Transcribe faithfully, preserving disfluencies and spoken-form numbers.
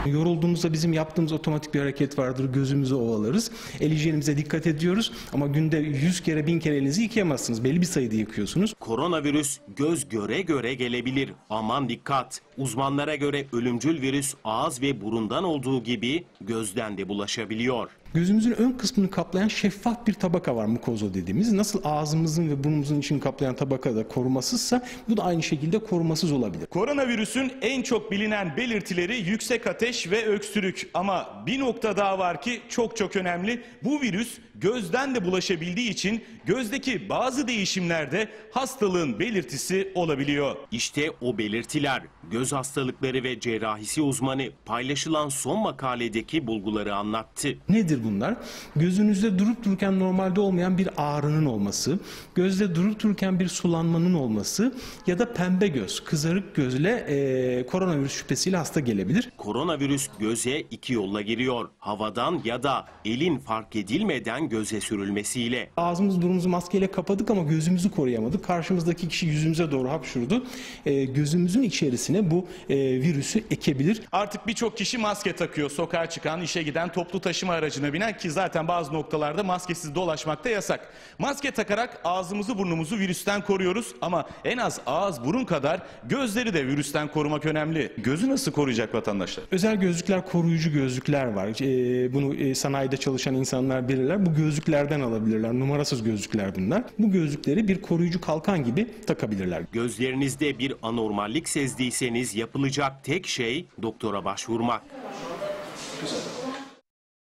Yorulduğumuzda bizim yaptığımız otomatik bir hareket vardır. Gözümüzü ovalarız. El hijyenimize dikkat ediyoruz. Ama günde yüz kere bin kere elinizi yıkayamazsınız. Belli bir sayıda yıkıyorsunuz. Koronavirüs göz göre göre gelebilir. Aman dikkat! Uzmanlara göre ölümcül virüs ağız ve burundan olduğu gibi gözden de bulaşabiliyor. Gözümüzün ön kısmını kaplayan şeffaf bir tabaka var, mukoza dediğimiz. Nasıl ağzımızın ve burnumuzun içini kaplayan tabaka da korumasızsa bu da aynı şekilde korumasız olabilir. Koronavirüsün en çok bilinen belirtileri yüksek ateş ve öksürük. Ama bir nokta daha var ki çok çok önemli. Bu virüs gözden de bulaşabildiği için gözdeki bazı değişimlerde hastalığın belirtisi olabiliyor. İşte o belirtiler. Göz hastalıkları ve cerrahisi uzmanı paylaşılan son makaledeki bulguları anlattı. Nedir bunlar? Gözünüzde durup dururken normalde olmayan bir ağrının olması, gözde durup dururken bir sulanmanın olması ya da pembe göz, kızarık gözle e, koronavirüs şüphesiyle hasta gelebilir. Koronavirüs göze iki yolla giriyor. Havadan ya da elin fark edilmeden göze sürülmesiyle. Ağzımız burnumuzu maskeyle kapadık ama gözümüzü koruyamadık. Karşımızdaki kişi yüzümüze doğru hapşurdu. E, gözümüzün içerisine bu e, virüsü ekebilir. Artık birçok kişi maske takıyor. Sokağa çıkan, işe giden, toplu taşıma aracına binen, ki zaten bazı noktalarda maskesiz dolaşmak da yasak. Maske takarak ağzımızı burnumuzu virüsten koruyoruz ama en az ağız burun kadar gözleri de virüsten korumak önemli. Gözü nasıl koruyacak vatandaşlar? Özel gözlükler, koruyucu gözlükler var. E, bunu e, sanayide çalışan insanlar bilirler. Bu gözlüklerden alabilirler. Numarasız gözlükler bunlar. Bu gözlükleri bir koruyucu kalkan gibi takabilirler. Gözlerinizde bir anormallik sezdiyseniz yapılacak tek şey doktora başvurmak. Güzel.